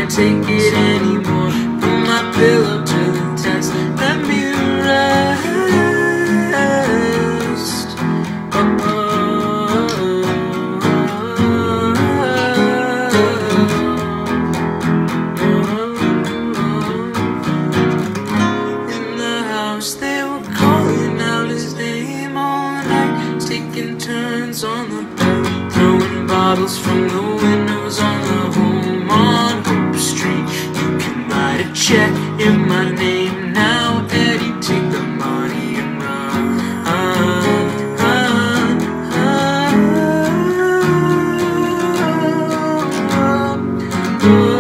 can't take it anymore. Put my pillow to the test, let me rest. In the house they were calling out his name all night, taking turns on the bed, throwing bottles from the windows on the home on Hope Street. You can write a check in my name now, Eddie, take the money and run. Oh,